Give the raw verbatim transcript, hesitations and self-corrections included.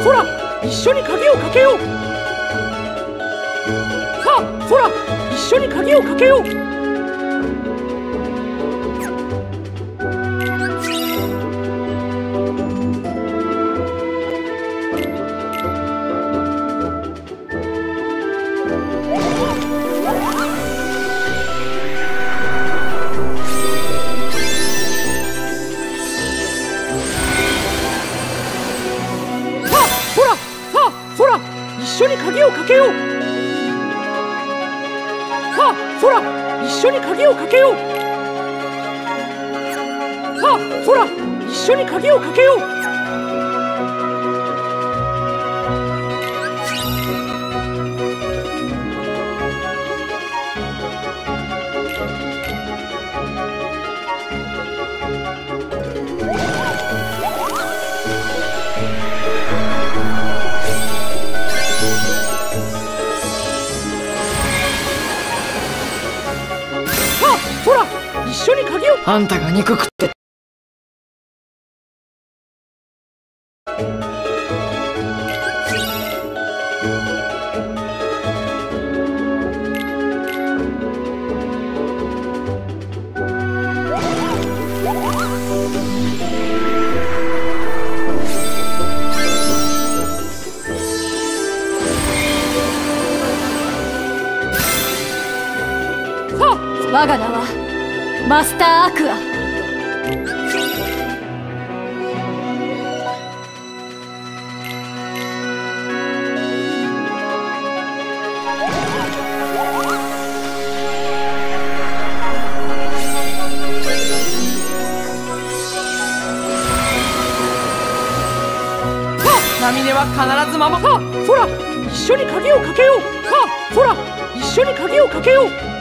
そら、一緒に鍵をかけよう。さあ、そら、一緒に鍵をかけよう。一緒に鍵をかけよう。さあ、そら、一緒に鍵をかけよう。さあ、そら、一緒に鍵をかけよう。ほら、一緒に鍵を。 あんたが憎くって。 我が名はマスターアクア。 波根は必ず守る。 さあ、そら、一緒に鍵をかけよう。さあ、そら、一緒に鍵をかけよう。